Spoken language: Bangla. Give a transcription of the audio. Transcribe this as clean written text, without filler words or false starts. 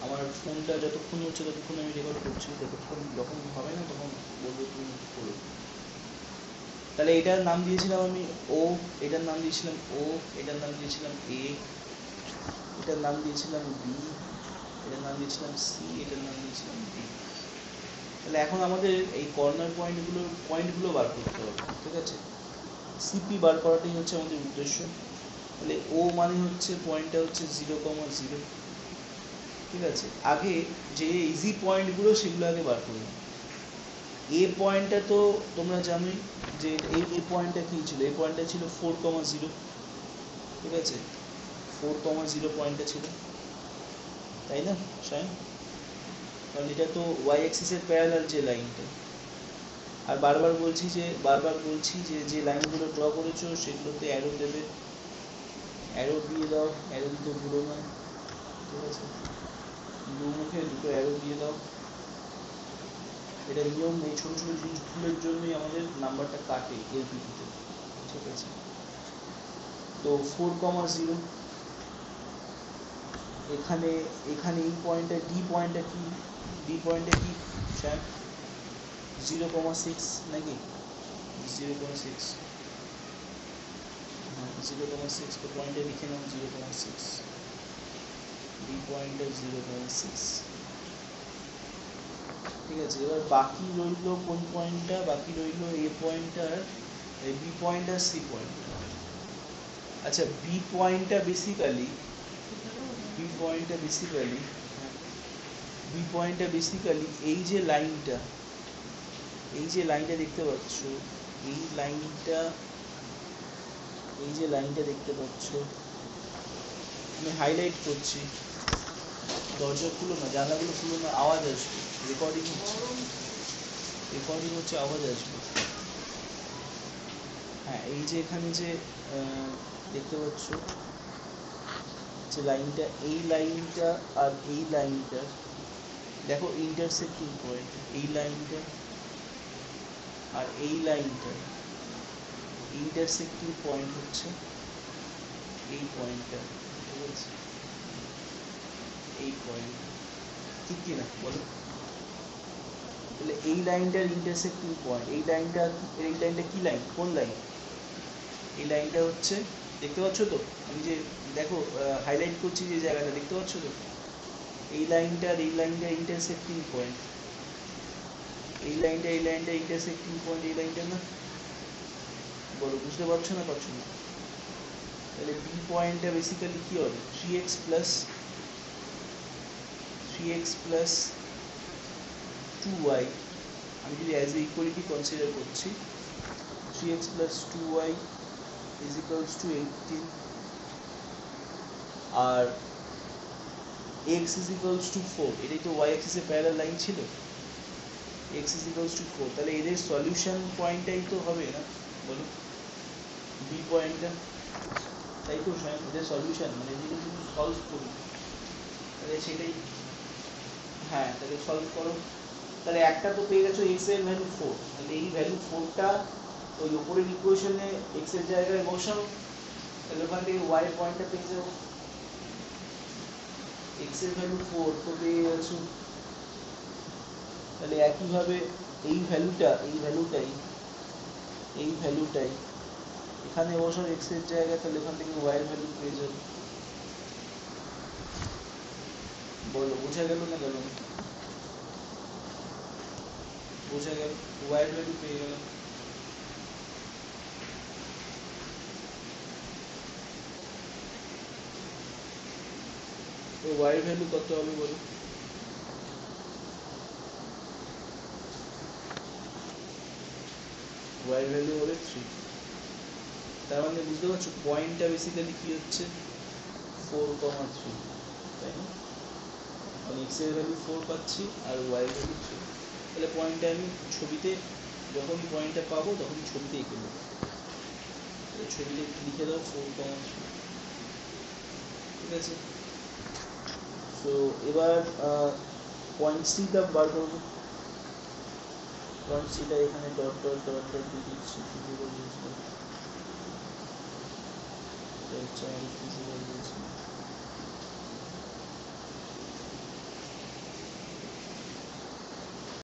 আমার ফোনটা যতক্ষণ হচ্ছে ততক্ষণ আমি রেকর্ড করছি, যতক্ষণ যখন হবে না তখন বলবো তুমি করো। তাহলে এটার নাম দিয়েছিলাম আমি ও, এটার নাম দিয়েছিলাম ও, এটার নাম দিয়েছিলাম এ, এটার নাম দিয়েছিলাম বি, এটার নাম দিয়েছিলাম সি, এটার নাম দিয়েছিলাম ডি। তাহলে এখন আমাদের এই কর্নার পয়েন্টগুলো বার করতে হবে, ঠিক আছে। সিপি বার করাটাই হচ্ছে আমাদের উদ্দেশ্য। তাহলে ও মানে হচ্ছে পয়েন্টটা হচ্ছে 0,0, ঠিক আছে। আগে যে ইজি পয়েন্টগুলো সেগুলো আগে বার করুন। এ পয়েন্টটা তো তোমরা জানোই যে এই পয়েন্টটা কী ছিল, এই পয়েন্টটা ছিল 4,0, ঠিক আছে। 4,0 পয়েন্টটা ছিল, তাই না সায়ন? কারণ এটা তো ওয়াই অ্যাক্সিসের প্যারালাল যে লাইনটা। আর বারবার বলছি যে যে লাইনগুলো ড্র করেছো সেগুলোতে অ্যারো দেবে, অ্যারো দিয়ে দাও, অ্যারো দিতে ভুলো না, ঠিক আছে। দু মুখে দুটো অ্যারো দিয়ে দাও। এটা নিয়ম, এই ছোটো ছোটো জিনিসগুলোর জন্যই আমাদের নাম্বারটা কাটে এলপিটিতে, ঠিক আছে। তো 4,0 এখানে এখানে এই পয়েন্টটা ডি পয়েন্টটা কি, ডি পয়েন্টটা কি স্যার? 0,6 নাকি 0,6? হ্যাঁ 0,6, তো পয়েন্টে লিখে নাও 0,6, ডি পয়েন্টটা 0,6, ঠিক আছে। এবার বাকি রইল কোন পয়েন্টটা? বাকি রইল এ পয়েন্টটার, বি পয়েন্ট আর সি পয়েন্ট। আচ্ছা বি পয়েন্টটা বেসিক্যালি এই যে লাইনটা, দেখতে পাচ্ছ, এই লাইনটা দেখতে পাচ্ছ, আমি হাইলাইট করছি। দরজা খুলো না, জানলাগুলো খুলো না, আওয়াজ আসবে, রেকর্ডিং হচ্ছে, আওয়াজ আসবে। হ্যাঁ এই যে এখানে যে দেখতে পাচ্ছ যে লাইনটা, এই লাইনটা আর এই লাইনটা দেখো ইন্টারসেক্টিং পয়েন্ট, এই লাইনটা আর এই লাইনটা ইন্টারসেক্টিং পয়েন্ট হচ্ছে এই পয়েন্টটা, ঠিক আছে। এই পয়েন্ট ঠিক কি না বলো? তাহলে এই লাইনটার ইন্টারসেক্টিং পয়েন্ট, এই লাইনটা কি লাইন, কোন লাইন? এই লাইনটা হচ্ছে, দেখতে পাচ্ছ তো আমি যে দেখো হাইলাইট করছি যে জায়গাটা, দেখতে পাচ্ছ তো? এই লাইনটা ইন্টারসেক্টিং পয়েন্ট, এই লাইনটা ইন্টারসেক্টিং পয়েন্ট, এই লাইনটা না? বলো বুঝতে পারছো না পারছো না? তাহলে বি পয়েন্টটা বেসিক্যালি কি হবে? 3x প্লাস 2y, আমি যদি অ্যাজ এ ইকুয়ালিটি কনসিডার করছি, 3x plus 2y is equals to 18, আর x ইজ ইকুয়ালস টু 4, এটাই তো y অ্যাক্সিসে প্যারালাল লাইন ছিল, x ইজ ইকুয়ালস টু 4। তাহলে এদের সলিউশন পয়েন্টটাই তো হবে না বলো, বি পয়েন্টটা, তাই তো এদের সলিউশন, মানে এদিকে যদি সলভ করি তাহলে সেটাই, হ্যাঁ তাহলে সলভ করো। তাহলে একটা তো পেয়ে গেছো x এর ভ্যালু 4, তাহলে এই ভ্যালু 4টা ওই উপরের ইকুয়েশনে x এর জায়গায় বসাও, তাহলে ওখান থেকে y পয়েন্টটা পেয়ে যাবো। x এর ভ্যালু 4 তো পেয়ে গেছো, তাহলে একইভাবে এই ভ্যালুটাই এখানে বসাও x এর জায়গায়, তাহলে এখান থেকে y এর ভ্যালু পেয়ে যাবে। বলো বোঝা গেল না গেল? বোঝা গেল, y এর ভ্যালু পেয়ে গেলাম। তো y এর ভ্যালু কত হবে বলো? y এর ভ্যালু হবে 3। তার মানে বুঝতে পারছো পয়েন্টটা বেসিক্যালি কি হচ্ছে? 4,3, তাই না? আমি x এর ভ্যালু 4 পাচ্ছি আর y এর ভ্যালু 3। তাহলে পয়েন্টটা আমি ছবিতে, যখনই পয়েন্টটা পাবো তখনই ছবিতে এঁকে দেবো। ছবিতে লিখে দাও 4,3, ঠিক আছে। তো এবার পয়েন্ট সিটা বার করবো। পয়েন্ট সিটা এখানে ডট ডট ডট ডট দিয়ে দিচ্ছি, ফিজিক্যাল দিয়েছি, এটা হচ্ছে আমাদের ফিজিক্যাল দিয়েছি।